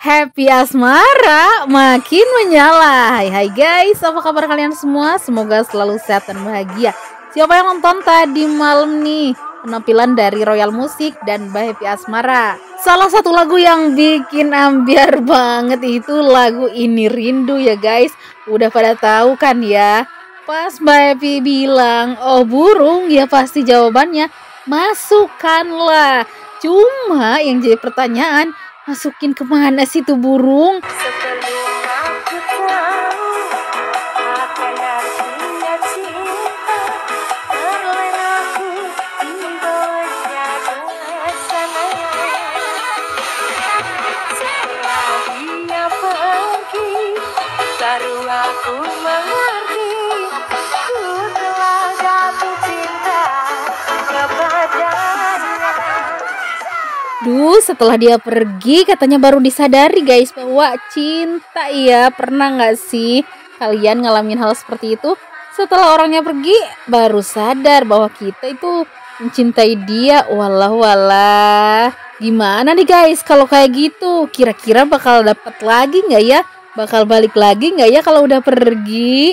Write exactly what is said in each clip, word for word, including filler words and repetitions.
Happy Asmara makin menyala. Hai, hai guys, apa kabar kalian semua? Semoga selalu sehat dan bahagia. Siapa yang nonton tadi malam nih penampilan dari Royal Music dan Mbak Happy Asmara? Salah satu lagu yang bikin ambiar banget itu lagu Ini Rindu ya guys. Udah pada tahu kan ya? Pas Mbak Happy bilang, oh burung, ya pasti jawabannya masukkanlah. Cuma yang jadi pertanyaan, masukin kemana sih tuh burung? Sebelum aku tahu akan artinya cinta, terlena aku dibawanya ke sana. Setelah dia pergi, baru aku mengerti ku telah jatuh cinta kepadanya. Duh, setelah dia pergi katanya baru disadari guys bahwa cinta ya. Pernah nggak sih kalian ngalamin hal seperti itu? Setelah orangnya pergi baru sadar bahwa kita itu mencintai dia. Walah walah. Gimana nih guys kalau kayak gitu? Kira-kira bakal dapat lagi nggak ya? Bakal balik lagi nggak ya kalau udah pergi?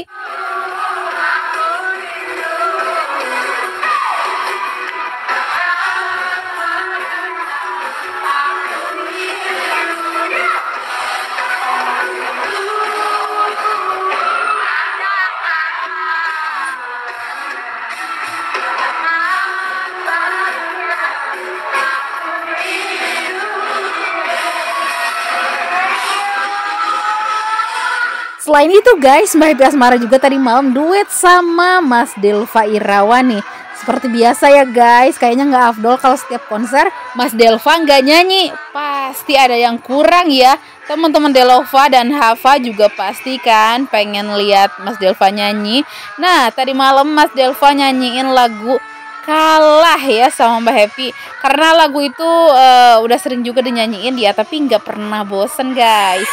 Selain itu guys, Mbak Happy Asmara juga tadi malam duet sama Mas Delva Irawan nih. Seperti biasa ya guys, kayaknya nggak afdol kalau setiap konser Mas Delva nggak nyanyi. Pasti ada yang kurang ya. Teman-teman Delova dan Hava juga pasti kan pengen lihat Mas Delva nyanyi. Nah, tadi malam Mas Delva nyanyiin lagu Kalah ya sama Mbak Happy. Karena lagu itu uh, udah sering juga dinyanyiin dia, tapi nggak pernah bosen guys.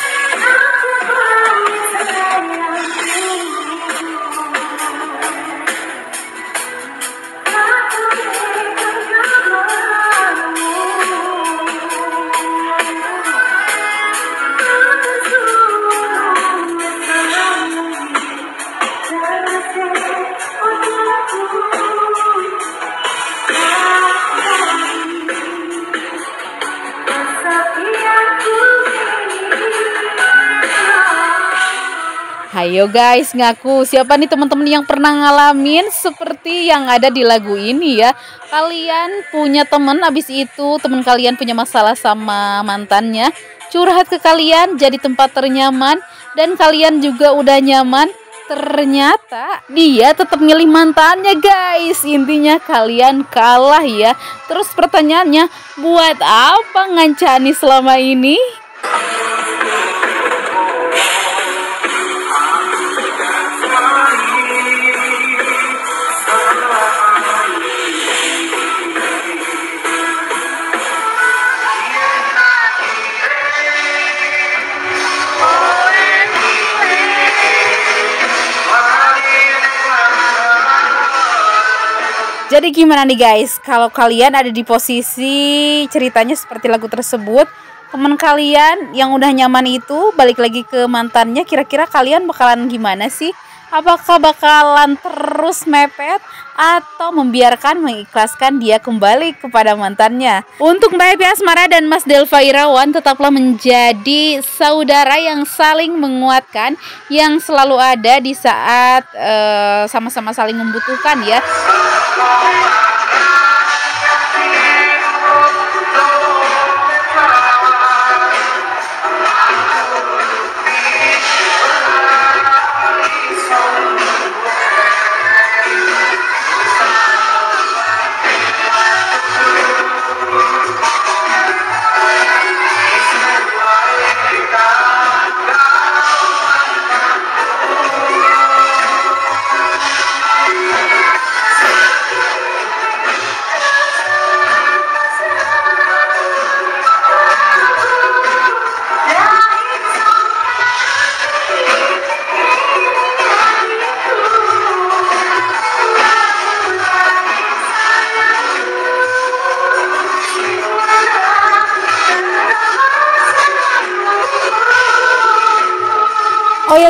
Hayo guys, ngaku siapa nih teman-teman yang pernah ngalamin seperti yang ada di lagu ini ya. Kalian punya temen, abis itu temen kalian punya masalah sama mantannya, curhat ke kalian jadi tempat ternyaman, dan kalian juga udah nyaman, ternyata dia tetap milih mantannya guys. Intinya kalian kalah ya. Terus pertanyaannya, buat apa ngancani selama ini? Jadi gimana nih guys, kalau kalian ada di posisi ceritanya seperti lagu tersebut, teman kalian yang udah nyaman itu balik lagi ke mantannya, kira-kira kalian bakalan gimana sih? Apakah bakalan terus mepet atau membiarkan mengikhlaskan dia kembali kepada mantannya? Untuk Mbak Happy Asmara dan Mas Delva Irawan tetaplah menjadi saudara yang saling menguatkan, yang selalu ada di saat uh, sama-sama saling membutuhkan ya.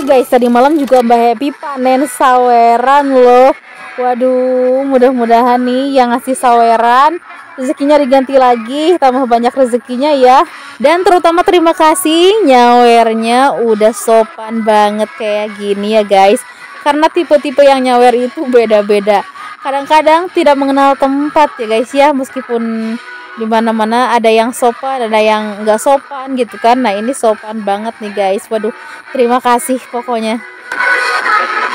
guys, tadi malam juga Mbak Happy panen saweran loh. Waduh, mudah-mudahan nih yang ngasih saweran rezekinya diganti lagi, tambah banyak rezekinya ya. Dan terutama terima kasih nyawernya udah sopan banget kayak gini ya guys. Karena tipe-tipe yang nyawer itu beda-beda. Kadang-kadang tidak mengenal tempat ya guys ya, meskipun di mana-mana ada yang sopan, ada yang nggak sopan gitu kan. Nah, ini sopan banget nih guys. Waduh, terima kasih pokoknya.